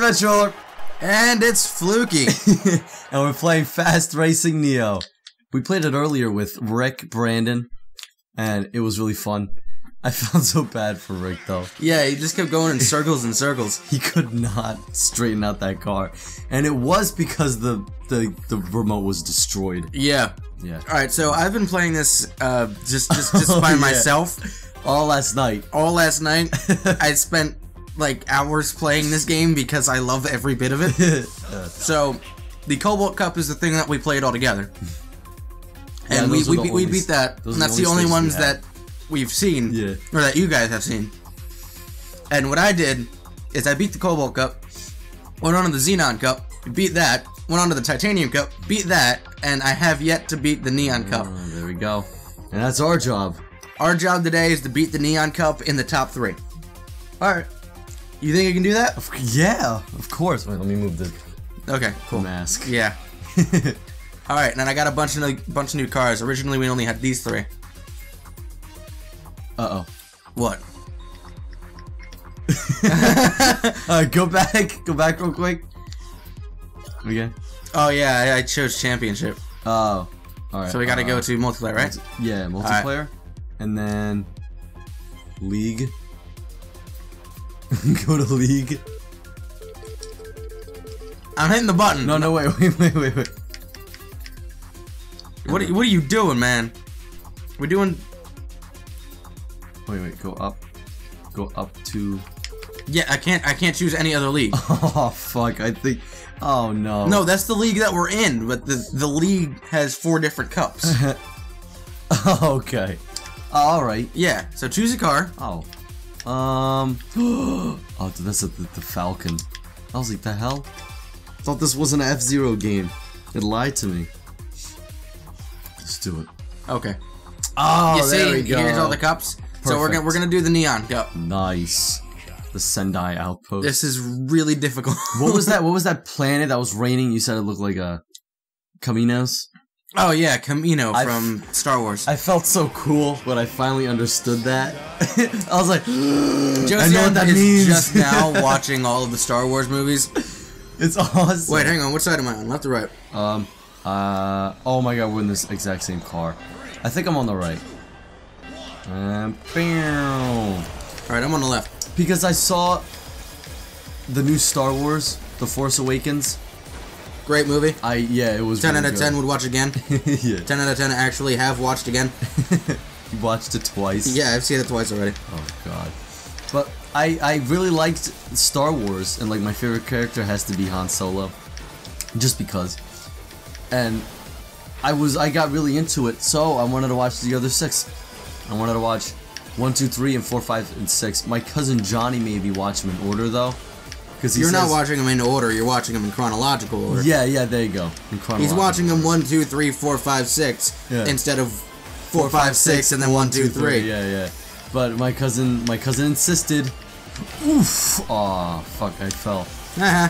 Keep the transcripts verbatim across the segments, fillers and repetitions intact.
Adventureruler. And it's Fluky. And we're playing Fast Racing Neo. We played it earlier with Rick, Brandon, and it was really fun. I felt so bad for Rick, though. Yeah, he just kept going in circles and circles. He could not straighten out that car. And it was because the, the, the remote was destroyed. Yeah. Yeah. Alright, so I've been playing this uh, just, just, just by Oh, yeah. myself. All last night. All last night. I spent like hours playing this game because I love every bit of it. So, the Cobalt Cup is the thing that we played all together. Yeah, and we, we, the we only, beat that. And that's the the only only ones we that we've seen. Yeah. Or that you guys have seen. And what I did is I beat the Cobalt Cup, went on to the Xenon Cup, beat that, went on to the Titanium Cup, beat that, and I have yet to beat the Neon Cup. Oh, there we go. And that's our job. Our job today is to beat the Neon Cup in the top three. Alright. You think I can do that? Yeah, of course. Wait, let me move the Okay, cool. mask. Yeah. Alright, and then I got a bunch of, like, bunch of new cars. Originally, we only had these three. Uh-oh. What? Alright, go back. Go back real quick. Again. Oh, yeah, I, I chose Championship. Oh. Alright. So we gotta uh, go to multiplayer, right? Yeah, multiplayer. And then... League. Go to League. I'm hitting the button. No, no, wait, wait, wait, wait, wait. What are, what are you doing, man? We're doing... Wait, wait, go up. Go up to... Yeah, I can't I can't choose any other league. Oh, fuck, I think... Oh, no. No, that's the league that we're in, but the, the league has four different cups. Okay. Alright. Yeah, so choose a car. Oh. Um... Oh, dude, that's a, the, the Falcon. I was like, the hell? I thought this was an F-Zero game. It lied to me. Let's do it. Okay. Oh, you see, there we go. here's all the cups. Perfect. So we're gonna we're gonna do the Neon Cup. Nice. The Sendai Outpost. This is really difficult. What was that? What was that planet that was raining? You said it looked like a Caminos. Oh yeah, Camino I from Star Wars. I felt so cool when I finally understood that. I was like, Josian I know what that is means. just now watching all of the Star Wars movies. It's awesome. Wait, hang on. Which side am I on? Left or right? Um. Uh. Oh my God, we're in this exact same car. I think I'm on the right. Um. Bam. All right, I'm on the left. Because I saw the new Star Wars, The Force Awakens. Great movie. I yeah, it was ten really out of ten would watch again. Yeah. ten out of ten actually have watched again. You watched it twice. Yeah, I've seen it twice already. Oh God. But I I really liked Star Wars, and like my favorite character has to be Han Solo, just because. And I was I got really into it, so I wanted to watch the other six. I wanted to watch one, two, three, and four, five, and six. My cousin Johnny made me watch them in order though. He You're says, not watching them in order, you're watching them in chronological order. Yeah, yeah, there you go. In He's watching them one, two, three, four, five, six, Yeah. instead of four, five, six, and then one, two, three. Yeah, yeah. But my cousin, my cousin insisted. Oof! Aw, fuck! I fell. Uh-huh.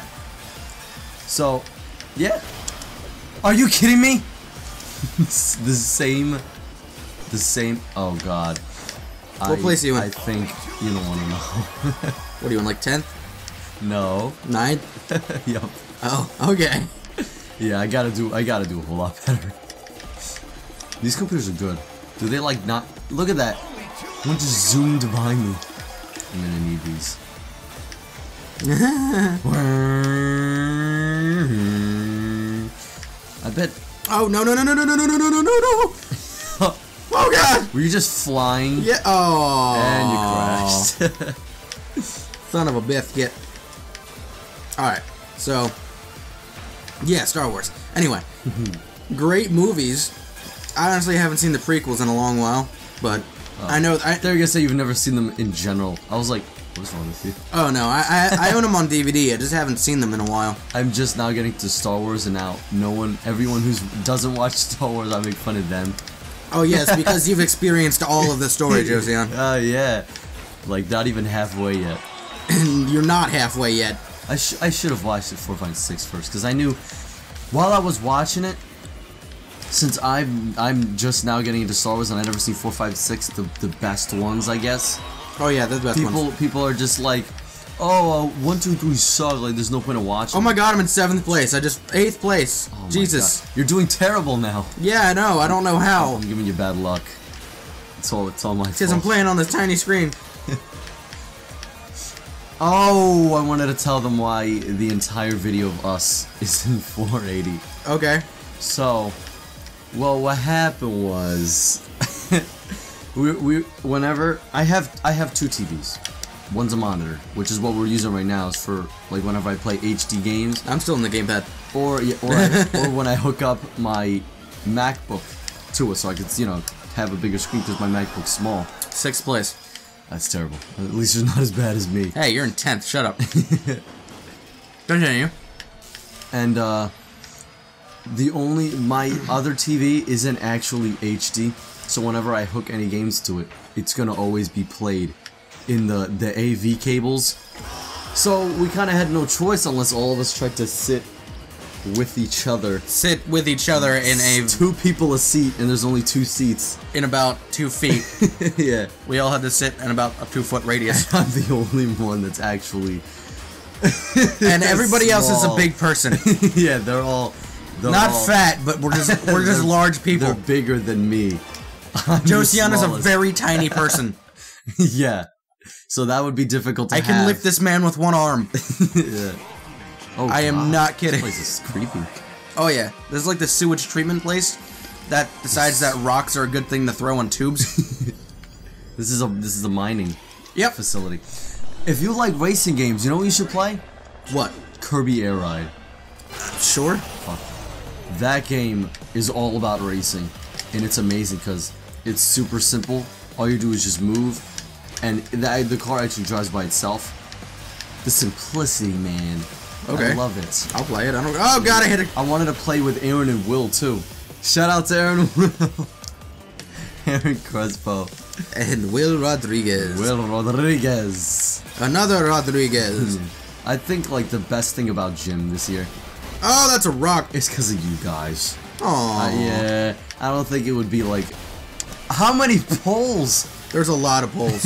So, yeah. Are you kidding me? The same, the same. Oh God. What I, place are you in? I think you don't want to know. What are you in, like tenth? No. ninth? Yup. Oh, okay. Yeah, I gotta do. I gotta do a whole lot better. These computers are good. Do they like not? Look at that. One just zoomed behind me. I'm gonna need these. I bet. Oh, no, no, no, no, no, no, no, no, no, no, no! Oh, God! Were you just flying? Yeah, oh! And you crashed. Son of a biscuit. Alright, so... Yeah, Star Wars. Anyway. Great movies. I honestly haven't seen the prequels in a long while, but Oh. I know... I, They're gonna say you've never seen them in general. I was like, what's wrong with you? oh, no, I, I, I own them on D V D. I just haven't seen them in a while. I'm just now getting to Star Wars, and now no one, everyone who doesn't watch Star Wars, I make fun of them. Oh, yes, because you've experienced all of the story, Josian. Oh, uh, yeah. Like, not even halfway yet. And you're not halfway yet. I, sh I should have watched it four, five, six first, because I knew, while I was watching it, since I'm I'm just now getting into Star Wars and I've never seen four, five, six, the, the best ones, I guess. Oh, yeah, they're the best People, ones. people are just like, Oh, uh, one, two, three suck. Like, there's no point in watching. Oh my god, I'm in seventh place. I just eighth place. Oh Jesus, God. You're doing terrible now. Yeah, I know. I don't know how. I'm giving you bad luck. It's all. It's all my fault. Because I'm playing on this tiny screen. Oh, I wanted to tell them why the entire video of us is in four eighty. Okay. So, well, what happened was, we we whenever I have I have two T Vs. One's a monitor, which is what we're using right now, is for like whenever I play H D games. I'm still in the gamepad. Or yeah, or, I, or when I hook up my MacBook to it, so I could you know have a bigger screen because my MacBook's small. Sixth place. That's terrible. At least it's not as bad as me. Hey, you're in tenth. Shut up. Continue. And uh, the only my other T V isn't actually H D, so whenever I hook any games to it, it's gonna always be played in the the A V cables. So we kind of had no choice unless all of us tried to sit with each other. Sit with each other in a two people a seat, and there's only two seats in about two feet. Yeah, we all had to sit in about a two foot radius. I'm the only one that's actually. And everybody else is a big person. Yeah, they're all. They're Not all, fat, but we're just we're just large people. They're bigger than me. Josian is a very tiny person. Yeah, so that would be difficult to I have. can lift this man with one arm. Yeah. Oh, I am God. not kidding. This place is creepy. Oh yeah, this is like the sewage treatment place that decides that rocks are a good thing to throw in tubes. This is a this is a mining yep. facility. If you like racing games, you know what you should play? What? Kirby Air Ride. Sure. Fuck. That game is all about racing, and it's amazing because it's super simple. All you do is just move, and the, the car actually drives by itself. The simplicity, man. Okay. I love it. I'll play it. I don't. Oh god, I hit it. I wanted to play with Aaron and Will too. Shout out to Aaron and Will. Aaron Crespo. And Will Rodriguez. Will Rodriguez. Another Rodriguez. I think like the best thing about Gym this year. Oh, that's a rock. It's because of you guys. Aww. Uh, yeah. I don't think it would be like. How many poles? There's a lot of poles.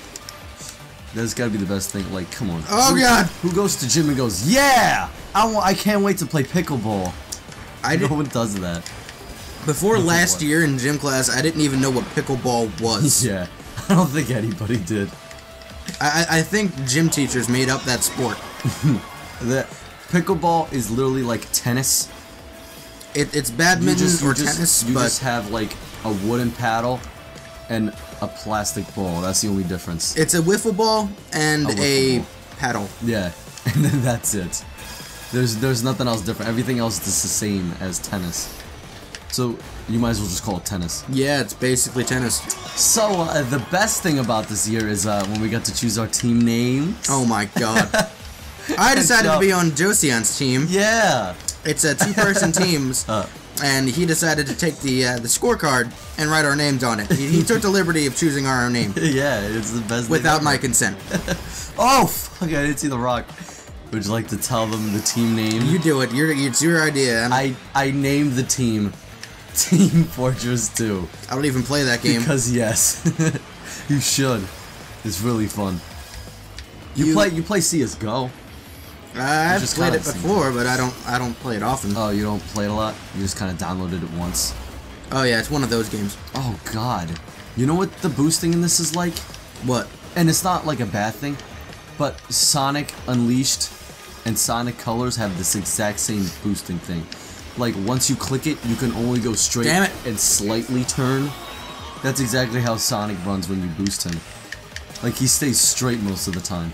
That's gotta be the best thing. Like, come on. Oh who, god! Who goes to gym and goes, yeah! I, I can't wait to play pickleball. I no did, one does that. Before Nothing last what? year in gym class, I didn't even know what pickleball was. Yeah, I don't think anybody did. I, I think gym teachers made up that sport. The pickleball is literally like tennis. It, it's badminton just, or just, tennis, you but just have like a wooden paddle and a plastic ball. That's the only difference. It's a wiffle ball and a, a ball. paddle. Yeah, and then that's it. There's there's nothing else different. Everything else is the same as tennis. So you might as well just call it tennis. Yeah, it's basically tennis. So uh, the best thing about this year is uh, when we got to choose our team names. Oh my god! I decided to be on Josian's team. Yeah. It's a two-person teams. Uh. And he decided to take the uh, the scorecard and write our names on it. He, he took the liberty of choosing our own name. Yeah, it's the best. Without my consent. Oh, fuck, I didn't see the rock. Would you like to tell them the team name? You do it. You're, it's your idea. I'm, I, I named the team Team Fortress two. I don't even play that game. Because, yes. You should. It's really fun. You, You- play you play C S G O. Uh, I've just played kinda it the same before, but I don't I don't play it often. Oh, you don't play it a lot? You just kind of downloaded it once. Oh yeah, it's one of those games. Oh, God. You know what the boosting in this is like? What? And it's not like a bad thing, but Sonic Unleashed and Sonic Colors have this exact same boosting thing. Like, once you click it, you can only go straight Damn it. and slightly turn. That's exactly how Sonic runs when you boost him. Like, he stays straight most of the time.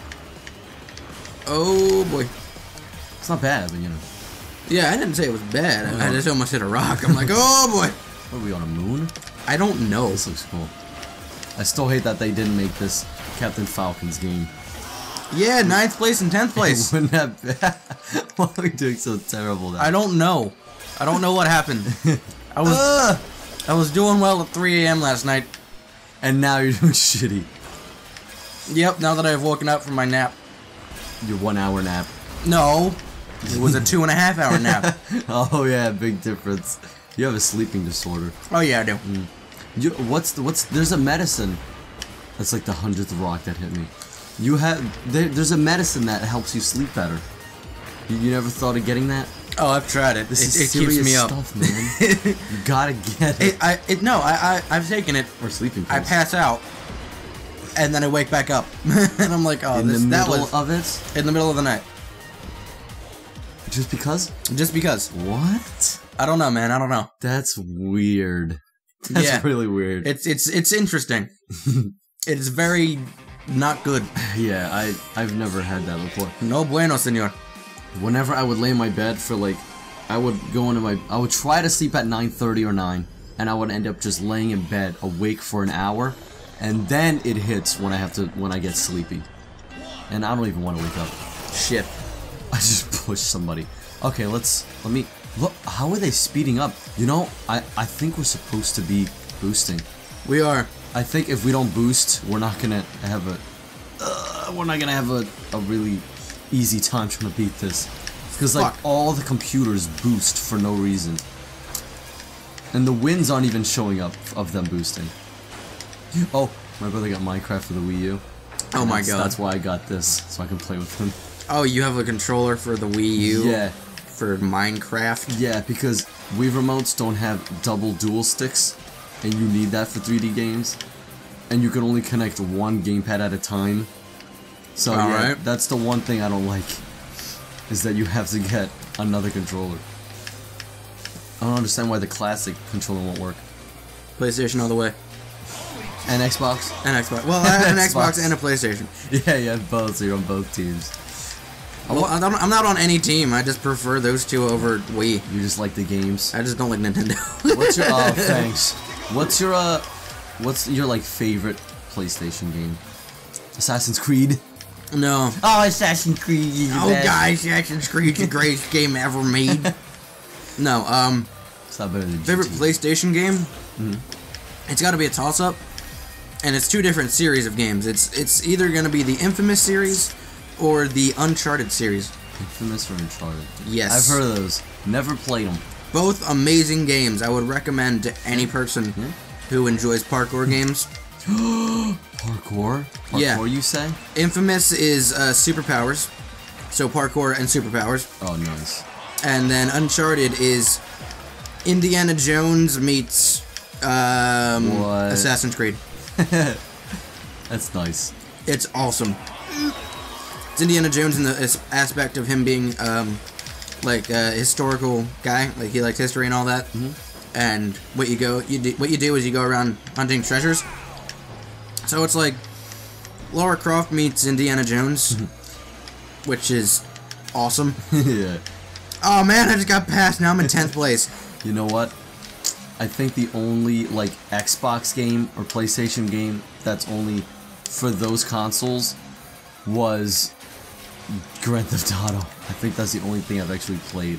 Oh boy. It's not bad, but you know. Yeah, I didn't say it was bad. I, I Oh. just almost hit a rock. I'm like, oh boy. What are we on a moon? I don't know. This looks cool. I still hate that they didn't make this Captain Falcon's game. Yeah, ninth place and tenth place. Wouldn't that be? Why are we doing so terrible now? I don't know. I don't know what happened. I was Ugh! I was doing well at three A M last night. And now you're doing shitty. Yep, now that I've woken up from my nap. Your one hour nap. No, it was a two and a half hour nap. Oh yeah, big difference. You have a sleeping disorder. Oh yeah, I do. Mm. You, what's the, what's there's a medicine. That's like the hundredth rock that hit me. You have there, there's a medicine that helps you sleep better. You, you never thought of getting that? Oh, I've tried it. This it, is it serious keeps me up. stuff, man. You gotta get it. it I it, no, I, I I've taken it. Or sleeping pills. I pass out, and then I wake back up, and I'm like, oh, in this, the that middle was of it. in the middle of the night. Just because? Just because. What? I don't know, man. I don't know. That's weird. That's yeah. really weird. It's it's it's interesting. It's very not good. Yeah, I I've never had that before. No bueno, senor. Whenever I would lay in my bed for like, I would go into my, I would try to sleep at nine thirty or nine, and I would end up just laying in bed awake for an hour, and then it hits when I have to, when I get sleepy, and I don't even want to wake up. Shit. I just push somebody. Okay, let's, let me, look, how are they speeding up? You know, I, I think we're supposed to be boosting. We are. I think if we don't boost, we're not gonna have a, uh, we're not gonna have a, a really easy time trying to beat this. Because, like, Fuck. all the computers boost for no reason. And the wins aren't even showing up of them boosting. Oh, my brother got Minecraft for the Wii U. Oh my That's, god. that's why I got this, so I can play with him. Oh, you have a controller for the Wii U? Yeah. For Minecraft? Yeah, because Wii remotes don't have double dual sticks, and you need that for three D games. And you can only connect one gamepad at a time. So All yeah, right. that's the one thing I don't like, is that you have to get another controller. I don't understand why the classic controller won't work. PlayStation all the way. And Xbox? And Xbox. Well, I have an Xbox. Xbox and a PlayStation. Yeah, yeah, both, so you're on both teams. Well, I don't- I'm not on any team. I just prefer those two over Wii. You just like the games. I just don't like Nintendo. What's your, oh, thanks. What's your, uh, what's your, like, favorite PlayStation game? Assassin's Creed? No. Oh, Assassin's Creed is the Oh, best. guys, Assassin's Creed's the greatest game ever made. No, um, It's not better than favorite G T. PlayStation game? Mm-hmm. It's got to be a toss-up, and it's two different series of games. It's it's either going to be the Infamous series or the Uncharted series. Infamous or Uncharted? Yes. I've heard of those. Never played them. Both amazing games. I would recommend to any person Yeah. who enjoys parkour games. Parkour? Parkour, Yeah. you say? Infamous is uh, superpowers, so parkour and superpowers. Oh, nice. And then Uncharted is Indiana Jones meets um, What? Assassin's Creed. That's nice. It's awesome. It's Indiana Jones in the as- aspect of him being um, like a historical guy, like he likes history and all that. Mhm. And what you go, you do, what you do is you go around hunting treasures. So it's like Lara Croft meets Indiana Jones, which is awesome. Yeah. Oh man, I just got past. Now I'm in tenth place. You know what? I think the only, like, Xbox game or PlayStation game that's only for those consoles was Grand Theft Auto. I think that's the only thing I've actually played.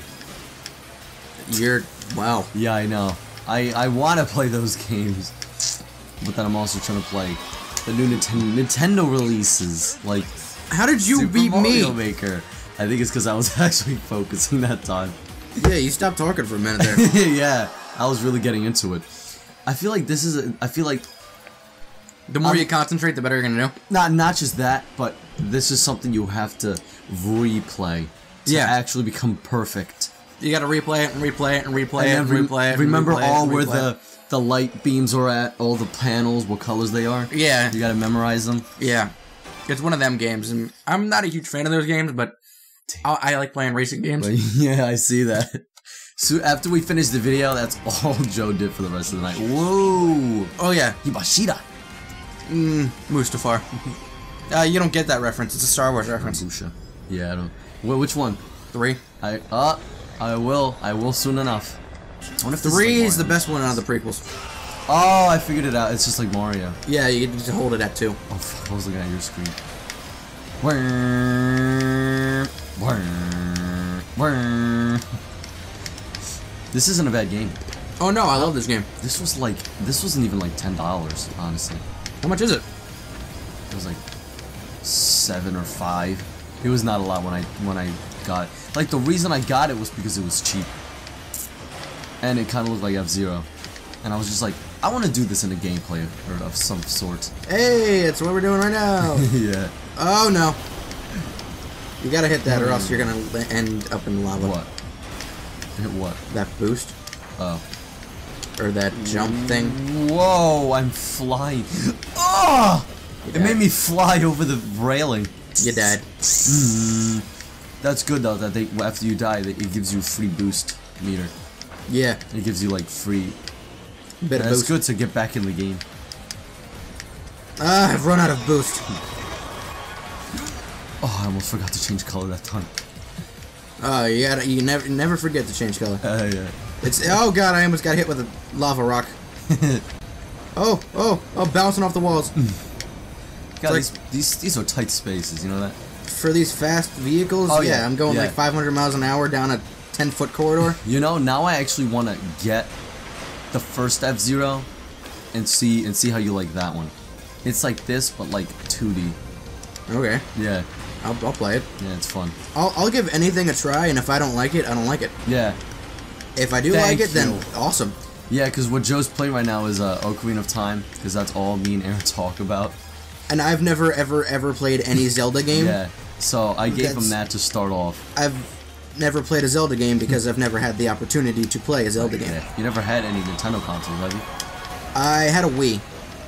You're wow. Yeah, I know. I, I want to play those games, but then I'm also trying to play the new Nintendo, Nintendo releases, like How did you Super beat Mario me? Maker. I think it's because I was actually focusing that time. Yeah, you stopped talking for a minute there. Yeah, I was really getting into it. I feel like this is a, I feel like The more Um, you concentrate, the better you're gonna do. not not just that, but this is something you have to replay to Yeah. actually become perfect. You gotta replay it and replay it and replay it And and then re- replay it. and remember replay it all and where replay it. the the light beams are at, all the panels, what colors they are. Yeah, You gotta memorize them. yeah. It's one of them games, and I'm not a huge fan of those games, but I, I like playing racing games. But yeah, I see that. So after we finish the video, that's all Joe did for the rest of the night. Whoa! Oh yeah, Hibashida! mm, Mustafar. uh, you don't get that reference. It's a Star Wars reference. Busha. Yeah, I don't. Wh which one? Three. I uh, I will. I will soon enough. I wonder if this Three like is the Mario. best one out of the prequels. Oh, I figured it out. It's just like Mario. Yeah, you get to hold it at two. Oh fuck! I was looking at your screen. Whirr, whirr, whirr. This isn't a bad game. Oh no, I love this game. This was like this wasn't even like ten dollars, honestly. How much is it? It was like seven or five. It was not a lot when I when I got it. Like the reason I got it was because it was cheap, and it kind of looked like F-Zero, and I was just like, I want to do this in a gameplay or of some sort. Hey, it's what we're doing right now. Yeah. Oh no! You gotta hit that, or else you're gonna end up in lava. What? Hit what? That boost. Oh. Or that jump thing. Whoa! I'm flying. Oh! It made me fly over the railing. You died. Mm. That's good though. That they after you die, that it gives you a free boost meter. Yeah. It gives you like free. Bit of It's boost. good to get back in the game. Ah, I've run out of boost. Oh, I almost forgot to change color that time. Oh, you gotta, you never, never forget to change color. Uh, yeah. It's, oh god, I almost got hit with a lava rock. oh, oh, oh, bouncing off the walls. God, like, these, these these are tight spaces, you know that? For these fast vehicles, Oh, yeah, yeah, I'm going yeah. like five hundred miles an hour down a ten foot corridor. You know, now I actually want to get the first F-Zero and see and see how you like that one. It's like this, but like two D. Okay, Yeah, I'll, I'll play it. yeah, it's fun. I'll, I'll give anything a try, and if I don't like it, I don't like it. Yeah, If I do Thank like it, then you. awesome. yeah, because what Joe's playing right now is uh, Ocarina of Time, because that's all me and Aaron talk about. And I've never, ever, ever played any Zelda game. Yeah, so I gave That's- him that to start off. I've never played a Zelda game because I've never had the opportunity to play a Zelda game. Yeah. You never had any Nintendo consoles, have you? I had a Wii.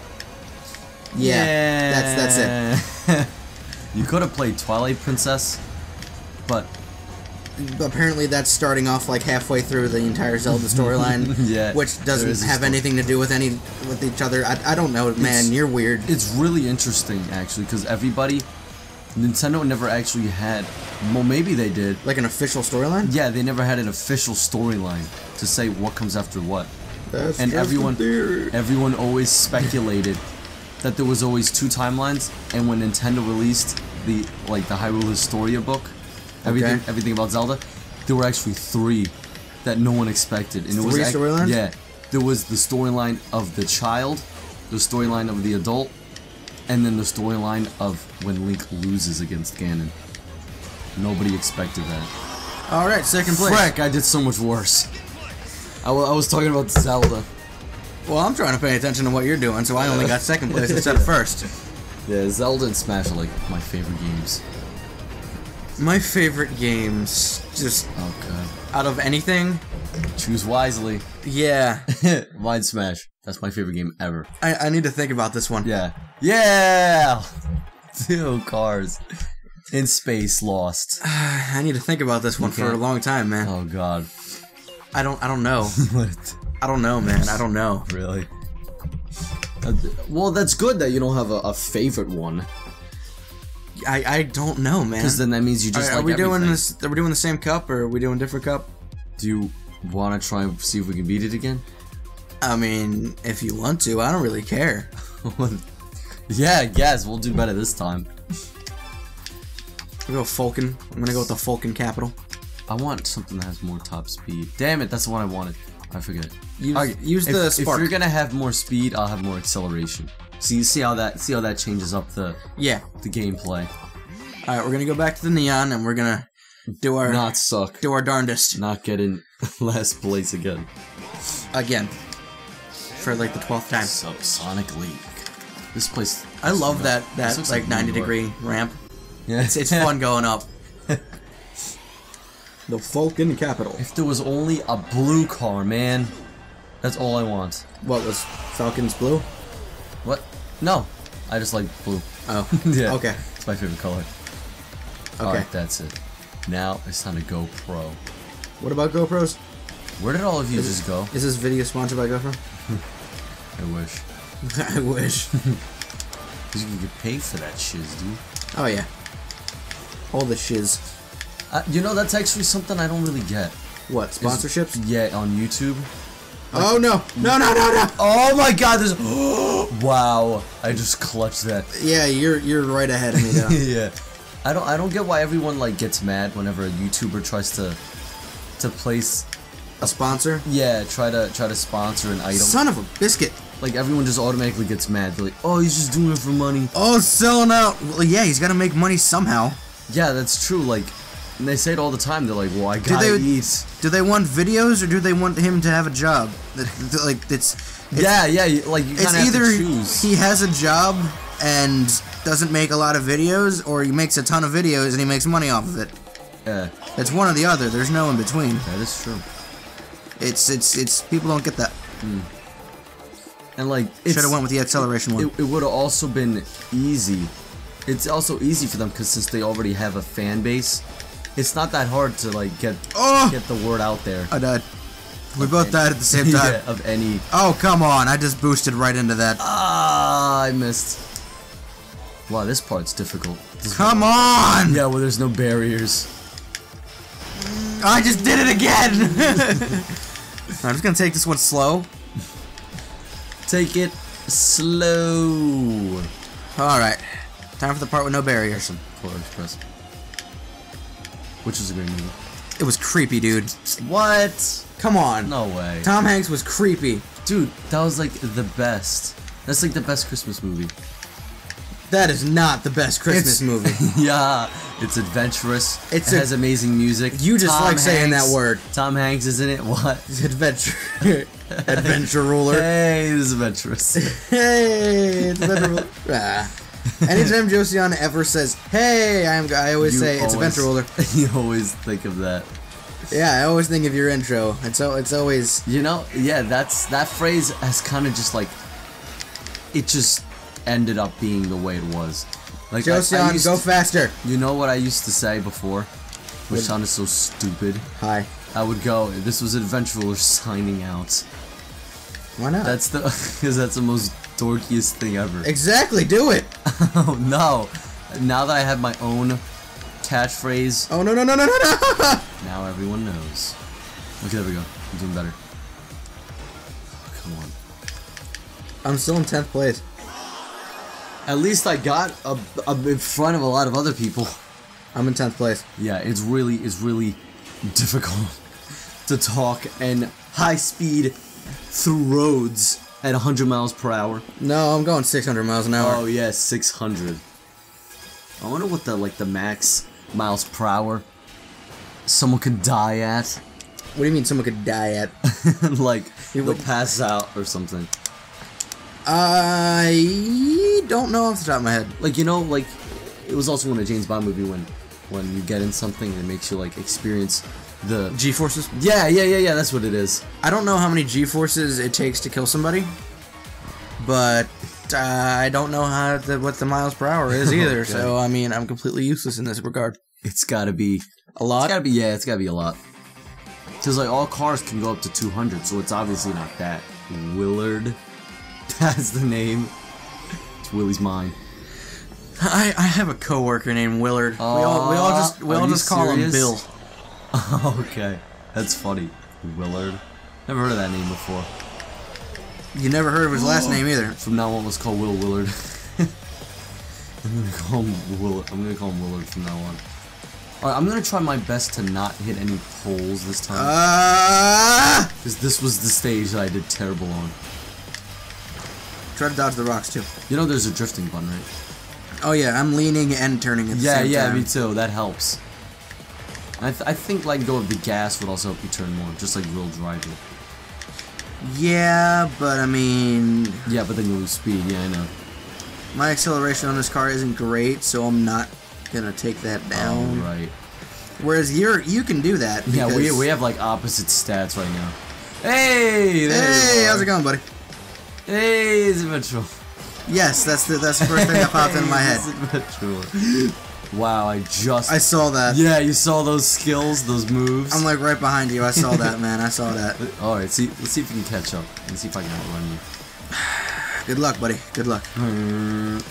Yeah, that's that's it. You could have played Twilight Princess, but Apparently that's starting off like halfway through the entire Zelda storyline, yeah, which there doesn't is a have story. anything to do with any with each other. I, I don't know, man. It's- You're weird. It's really interesting, actually, because everybody, Nintendo never actually had, well, maybe they did. Like an official storyline. Yeah, they never had an official storyline to say what comes after what. That's And just everyone, a theory. everyone always speculated that there was always two timelines, and when Nintendo released the, like, the Hyrule Historia book, everything, Okay. everything about Zelda, there were actually three that no one expected. And it was Three ac- storylines? Yeah. There was the storyline of the child, the storyline of the adult, and then the storyline of when Link loses against Ganon. Nobody expected that. All right, second place. Frick, I did so much worse. I, wa- I was talking about Zelda. Well, I'm trying to pay attention to what you're doing, so I only got second place instead of first. Yeah, Zelda and Smash are like my favorite games. My favorite games, just Oh god. out of anything, Choose wisely. yeah. Mine Smash. That's my favorite game ever. I, I need to think about this one. Yeah. Yeah! Two cars. In space, lost. I need to think about this one Okay. for a long time, man. Oh god. I don't I don't know. What? I don't know, man. I don't know. Really? Uh, well, that's good that you don't have a, a favorite one. I I don't know, man. Because then that means you just Are, are like we doing everything. this? Are we doing the same cup, or are we doing different cup? Do you want to try and see if we can beat it again? I mean, if you want to, I don't really care. Yeah, I guess. We'll do better this time. We'll go Falcon. I'm gonna go with the Falcon Capital. I want something that has more top speed. Damn it, that's the one I wanted. I forget. Use, Okay, use if, the if spark. you're gonna have more speed, I'll have more acceleration. So you see how that see how that changes up the Yeah. the gameplay. All right, we're gonna go back to the neon, and we're gonna do our Not suck. do our darndest Not get in last place again. again for like the twelfth time. Subsonic League. This place. I love that This that looks like like ninety New York. degree ramp. Yeah, It's it's fun going up. The Falcon Capital. If there was only a blue car, man. That's all I want. What was Falcon's blue? What? No, I just like blue. Oh, Yeah. okay. It's my favorite color. Okay. Alright, that's it. Now it's time to go pro. What about GoPros? Where did all of you just go? Is this video sponsored by GoPro? I wish. I wish. Because you can get paid for that shiz, dude. Oh yeah. All the shiz. Uh, you know, that's actually something I don't really get. What, sponsorships? Yeah, on YouTube. Oh no! No no no no! Oh my god, there's... Wow. I just clutched that. Yeah, you're you're right ahead of me though. Yeah. I don't I don't get why everyone like gets mad whenever a YouTuber tries to to place A sponsor? yeah, try to try to sponsor an item. Son of a biscuit! Like everyone just automatically gets mad. They're like, "Oh, he's just doing it for money." Oh, selling out! Well, yeah, he's got to make money somehow. Yeah, that's true. Like, and they say it all the time. They're like, "Well, I gotta they- eat." Do they want videos or do they want him to have a job? That, that, like it's, it's Yeah, yeah. you- Like you it's kind of have either to choose. he has a job and doesn't make a lot of videos, or he makes a ton of videos and he makes money off of it. Yeah. It's one or the other. There's no in between. That is true. It's it's it's people don't get that. Mm. And like, should have went with the acceleration one. It, it would have also been easy. It's also easy for them because since they already have a fan base, it's not that hard to like get oh! get the word out there. I died. We both any, died at the same time. Yeah, of any. Oh come on! I just boosted right into that. Ah, I missed. Wow, this part's difficult. This come on! Yeah, well, there's no barriers. I just did it again. I'm just gonna take this one slow. Take it slow. Alright. Time for the part with no barriers. Polar Express. Which was a great movie. It was creepy, dude. What? Come on. No way. Tom Hanks was creepy. Dude, that was like the best. That's like the best Christmas movie. That is not the best Christmas it's, movie. Yeah, it's adventurous. It's it a, has amazing music. You just Tom like saying Hanks, that word. Tom Hanks is in it. What? Adventure. Adventureruler. Hey, this is adventurous. Hey, it's Adventureruler. Ah. Anytime Josian ever says, "Hey," I'm, I always you say it's Adventureruler. You always think of that. Yeah, I always think of your intro. It's it's always. You know, yeah, that's that phrase has kind of just like, it just ended up being the way it was. Like, Josian, go to, faster. You know what I used to say before, which sounded so stupid. Hi. I would go, "This was Adventureruler signing out." Why not? That's the because that's the most dorkiest thing ever. Exactly, do it. Oh no! Now that I have my own catchphrase. Oh no no no no no no! Now everyone knows. Okay, there we go. I'm doing better. Come on. I'm still in tenth place. At least I got a, a, in front of a lot of other people. I'm in tenth place. Yeah, it's really, it's really difficult to talk and high speed through roads at one hundred miles per hour. No, I'm going six hundred miles an hour. Oh yeah, six hundred. I wonder what the like the max miles per hour someone could die at. What do you mean someone could die at? Like they'll pass out or something. I don't know off the top of my head. Like, you know, like it was also in a James Bond movie when when you get in something and it makes you like experience the G-forces? Yeah, yeah, yeah, yeah, that's what it is. I don't know how many G-forces it takes to kill somebody, but uh, I don't know how the, what the miles per hour is either. Okay. So I mean, I'm completely useless in this regard. It's gotta be a lot. It's gotta be yeah, it's gotta be a lot. Because like all cars can go up to two hundred, so it's obviously not that. Willard, that's the name. It's Willie's mine. I I have a coworker named Willard. Uh, we all we all just we all just call serious? him Bill. Okay, that's funny. Willard. Never heard of that name before. You never heard of his last name either. From now on, let's call Will Willard. I'm gonna call him Will. I'm gonna call him Willard from now on. All right, I'm gonna try my best to not hit any poles this time. Ah! Uh, Because this was the stage that I did terrible on. Try to dodge the rocks too. You know, there's a drifting button, right? Oh yeah, I'm leaning and turning at the yeah, same yeah, time. me too. That helps. I, th I think letting go of the gas would also help you turn more, just like real driving. Yeah, but I mean... Yeah, but then you lose speed, yeah, I know. My acceleration on this car isn't great, so I'm not gonna take that down. Oh, right. Whereas you're, you can do that. Yeah, we, we have like opposite stats right now. Hey! There hey, how's it going, buddy? Hey, it's Adventureruler. Yes, that's the, that's the first thing that popped into my head. Wow, I just... I saw that. Yeah, you saw those skills, those moves. I'm like right behind you. I saw that, man. I saw that. Alright, see, let's see if we can catch up. Let's see if I can outrun you. Good luck, buddy. Good luck. Mm.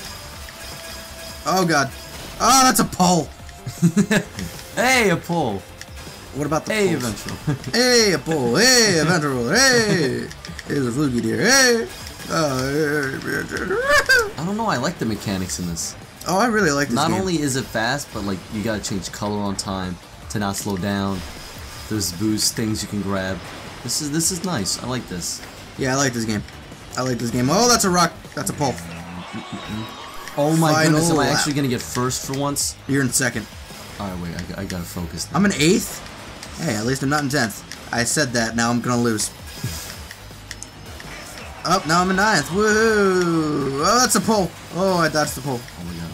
Oh, God. Oh, that's a pole. Hey, a pole. What about the Hey, poles? Adventureruler. Hey, a pole. Hey, Adventureruler. Hey. Here's a Fluky deer. Hey. Uh, I don't know, I like the mechanics in this. Oh, I really like this Not game. only is it fast, but like you gotta change color on time to not slow down. There's boost things you can grab. This is this is nice. I like this. Yeah, I like this game. I like this game. Oh, that's a rock. That's a pole. Oh my Final goodness, am I lap. actually gonna get first for once? You're in second. Alright, wait, I, I gotta focus now. I'm in eighth? Hey, at least I'm not in tenth. I said that, now I'm gonna lose. Oh, now I'm in ninth. Woohoo! Oh, that's a pole. Oh, I dodged the pole. Oh my god.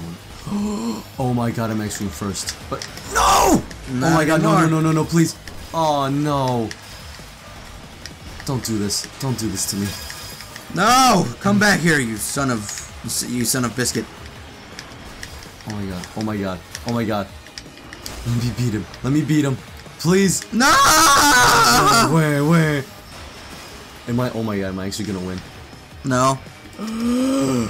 Oh my god, I'm actually first. But no! Not oh my god, no, anymore. no, no, no, no, please. Oh no. Don't do this. Don't do this to me. No! Come back here, you son of you son of biscuit. Oh my god. Oh my god. Oh my god. Let me beat him. Let me beat him. Please. No! Where, where? Am I? Oh my god, am I actually gonna win? No. Woo!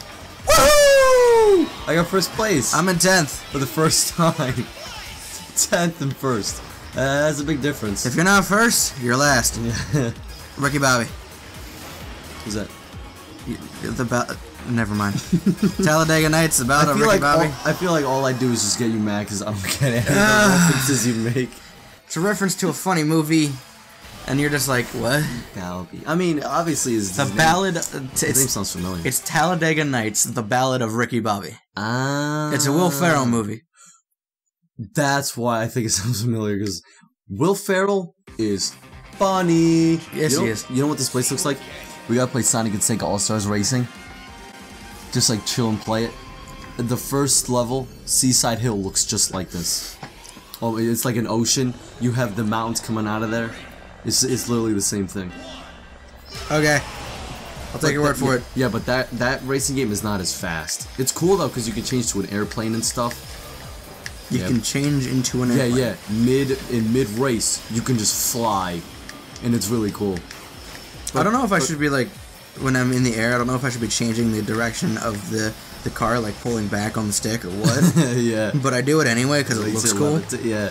I got first place. I'm in tenth. For the first time. tenth and first. Uh, that's a big difference. If you're not first, you're last. Yeah. Ricky Bobby. Who's that? You- The ba Never mind. Talladega Nights, the Ballad I of feel Ricky like Bobby. all, I feel like all I do is just get you mad because I don't get any of the references you make. It's a reference to a funny movie, and you're just like, what? That'll be. I mean, obviously, is The Ballad. It's, His name it's, sounds familiar. it's Talladega Nights, the Ballad of Ricky Bobby. Ah. It's a Will Ferrell movie. That's why I think it sounds familiar because Will Ferrell is funny. Yes, you know, he is. You know what this place looks like? We gotta play Sonic and Sega All Stars Racing. Just like chill and play it. The first level, Seaside Hill, looks just like this. Oh, it's like an ocean. You have the mountains coming out of there. It's it's literally the same thing. Okay. I'll take your word for yeah, it. Yeah, but that that racing game is not as fast. It's cool though because you can change to an airplane and stuff. You Yeah. can change into an Yeah, airplane. yeah. Mid in mid race, you can just fly, and it's really cool. I don't know if I should be like, when I'm in the air, I don't know if I should be changing the direction of the the car, like pulling back on the stick or what. Yeah. But I do it anyway because it Makes looks it cool. levita- yeah.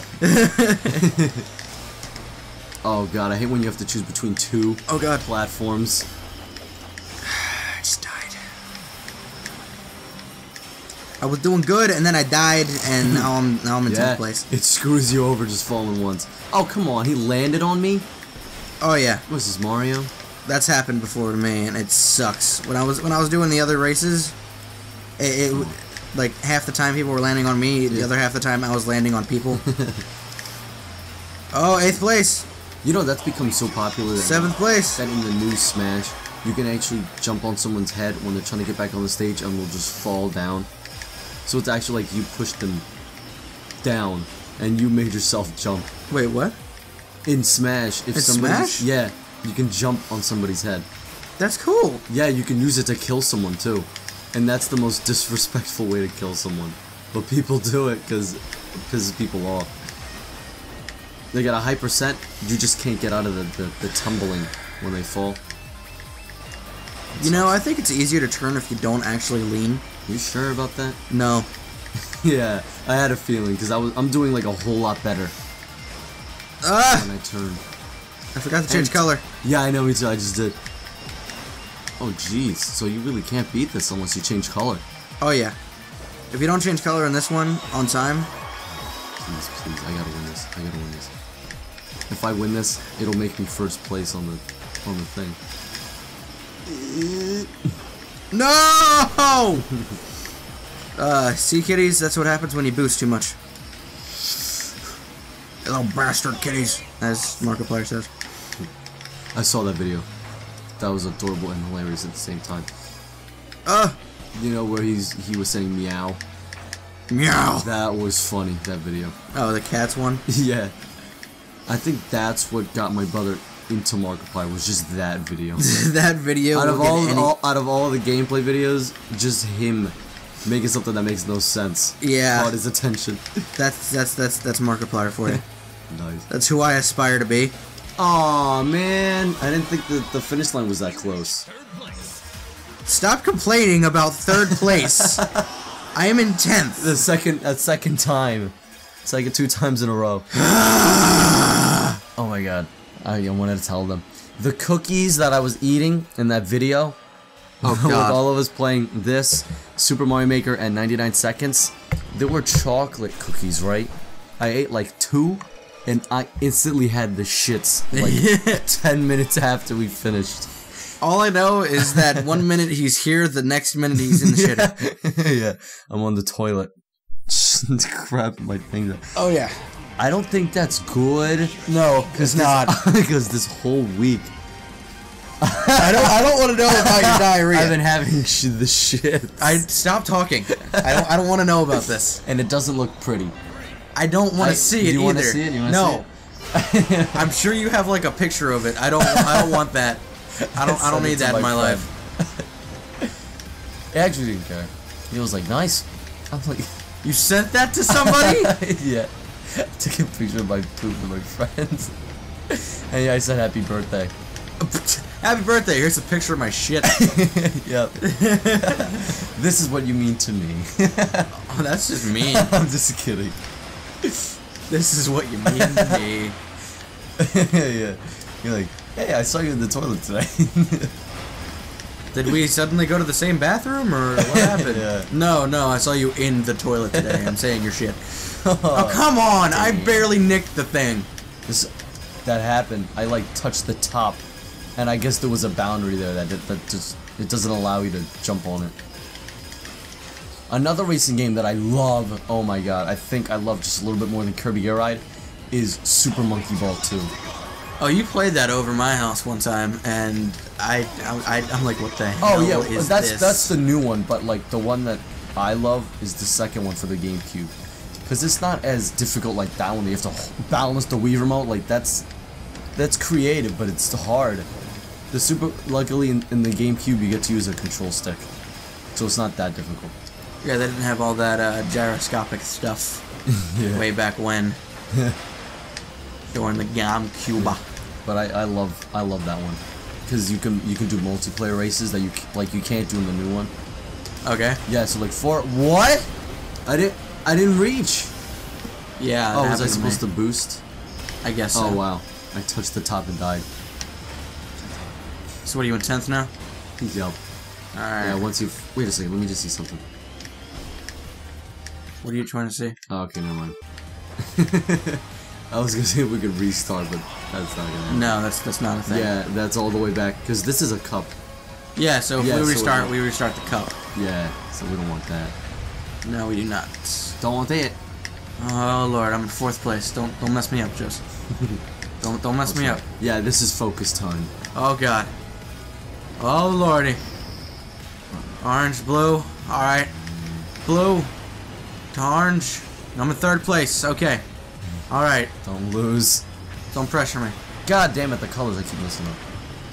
Oh god, I hate when you have to choose between two Oh god. platforms. I just died. I was doing good and then I died and now I'm now I'm in Yeah, tenth place. it screws you over just falling once. Oh come on, he landed on me. Oh yeah, What is this, Mario? that's happened before to me and it sucks. When I was when I was doing the other races, it, it like half the time people were landing on me, the Yeah. other half the time I was landing on people. Oh, eighth place, You know that's become so popular that, seventh place. that in the new Smash, you can actually jump on someone's head when they're trying to get back on the stage and they'll just fall down. So it's actually like you pushed them down and you made yourself jump. Wait, what? In Smash, if In somebody, Smash? yeah, you can jump on somebody's head. That's cool. Yeah, you can use it to kill someone too, and that's the most disrespectful way to kill someone. But people do it because it pisses people off. They got a high percent. You just can't get out of the, the, the tumbling when they fall. You know, I think it's easier to turn if you don't actually lean. You sure about that? No. Yeah, I had a feeling because I was I'm doing like a whole lot better Ah! when I turn. I forgot to change And- color. Yeah, I know. Me too. I just did. Oh jeez, so you really can't beat this unless you change color. Oh yeah. If you don't change color in this one on time, Please, please, I gotta win this. I gotta win this. If I win this, it'll make me first place on the on the thing. no! uh, see, kitties, that's what happens when you boost too much. You little bastard kitties, as Markiplier says. I saw that video. That was adorable and hilarious at the same time. Uh, You know where he's he was saying meow. meow. That was funny. That video. Oh, the cats one. Yeah. I think that's what got my brother into Markiplier was just that video. That video. out of will get all, any- all out of all the gameplay videos, just him making something that makes no sense. Yeah. Caught his attention. That's that's that's that's Markiplier for you. Nice. That's who I aspire to be. Aw, man. I didn't think that the finish line was that close. Stop complaining about third place. I am in tenth. The second, that second time. It's like two times in a row. Oh my god. I, I wanted to tell them. The cookies that I was eating in that video, Oh with god. all of us playing this, Super Mario Maker and ninety-nine seconds, they were chocolate cookies, right? I ate like two, and I instantly had the shits like ten minutes after we finished. All I know is that one minute he's here, the next minute he's in the shit. Yeah, I'm on the toilet. Crap my thing. Oh yeah. I don't think that's good. No, it's not. Because this whole week, I don't. I don't want to know about your diarrhea. I've been having sh the shit. I stop talking. I don't. I don't want to know about this. And it doesn't look pretty. I don't want to see do it you either. Want to see it? You no. See it? I'm sure you have like a picture of it. I don't. I don't want that. I don't. I don't need that in my life. He actually didn't care. He was like, nice. I'm like, you sent that to somebody? Yeah. I took a picture of my poop with my friends. And yeah, I said happy birthday. Happy birthday. Here's a picture of my shit. Yep. This is what you mean to me. Oh, that's just mean. I'm just kidding. This is what you mean to me. Yeah. You're like, hey, I saw you in the toilet today. Did we suddenly go to the same bathroom, or what happened? Yeah. No, no, I saw you in the toilet today. I'm saying your shit. Oh, come on! I barely nicked the thing. This, that happened. I like touched the top, and I guess there was a boundary there that that just it doesn't allow you to jump on it. Another racing game that I love. Oh my god! I think I love just a little bit more than Kirby Air Ride is Super Monkey Ball two. Oh, you played that over my house one time, and I, I, I'm like, what the hell Oh yeah, is that's this? that's the new one, but like the one that I love is the second one for the GameCube, because it's not as difficult like that one. You have to balance the Wii remote. Like that's that's creative, but it's hard. The Super, luckily in, in the GameCube, you get to use a control stick, so it's not that difficult. Yeah, they didn't have all that uh, gyroscopic stuff Yeah. way back when. During the GameCube. But I, I love I love that one because you can you can do multiplayer races that you like you can't do in the new one. Okay. Yeah. So like for what? I didn't I didn't reach. Yeah. Oh, was I supposed to boost? I guess so. Oh wow! I touched the top and died. So what are you in tenth now? Yep. All right. Yeah. Once you wait a second, let me just see something. What are you trying to see? Oh, okay, never mind. I was gonna see if we could restart, but that's not gonna happen. No, that's that's not a thing. Yeah, that's all the way back because this is a cup. Yeah. So if Yeah, we so restart, we- we restart the cup. Yeah, so we don't want that. No, we do not. Don't want that. Oh Lord, I'm in fourth place. Don't don't mess me up, Joseph. don't don't mess me up. Yeah, this is focus time. Oh God. Oh Lordy. Orange, blue. All right. Blue to orange. I'm in third place. Okay. All right. Don't lose. Don't pressure me. God damn it, the colors I keep messing up.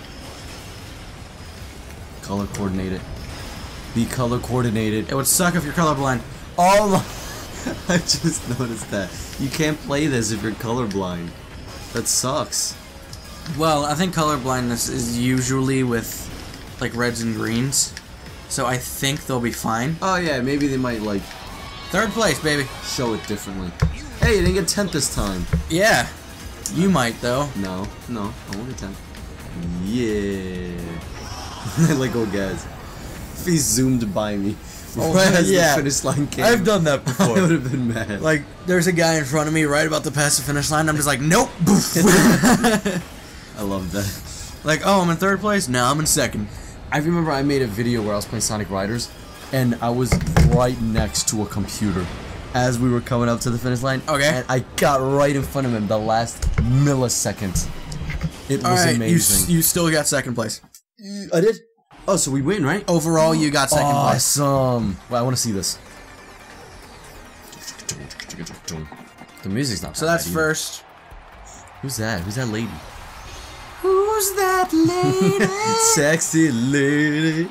Color coordinated. Be color coordinated. It would suck if you're colorblind. Oh my. I just noticed that. You can't play this if you're colorblind. That sucks. Well, I think colorblindness is usually with like reds and greens. So I think they'll be fine. Oh yeah, maybe they might like Third place, baby. show it differently. Hey, you didn't get tenth this time. Yeah. You might though. No, no, I won't get tenth. Yeah. Like old guys. If he zoomed by me. Oh, right as yeah. the finish line came. I've done that before. I would have been mad. Like, there's a guy in front of me right about to pass the finish line. I'm just like, nope. I love that. Like, oh, I'm in third place? No, I'm in second. I remember I made a video where I was playing Sonic Riders, and I was right next to a computer as we were coming up to the finish line. Okay. And I got right in front of him the last millisecond. It All was right, amazing. You, you still got second place. I did? Oh, so we win, right? Overall, you got second place. Awesome. Well, I want to see this. The music's not So that that's bad either. first. Who's that? Who's that lady? Who's that lady? Sexy lady.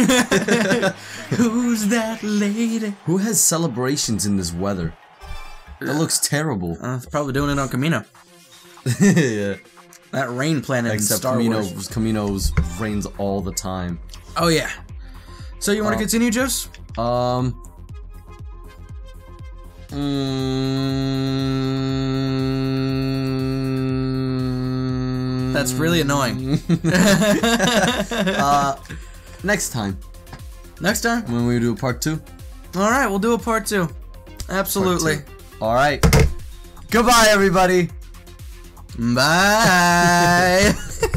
Who's that lady? Who has celebrations in this weather? That looks terrible. Uh, it's probably doing it on Camino. Yeah. That rain planet in Except Star Camino's, Wars. Camino's rains all the time. Oh, yeah. So you want to Um, continue, Jose? Um. Mm, That's really annoying. uh, next time. Next time? When we do part two. Alright, we'll do a part two. Absolutely. Alright. Goodbye, everybody. Bye.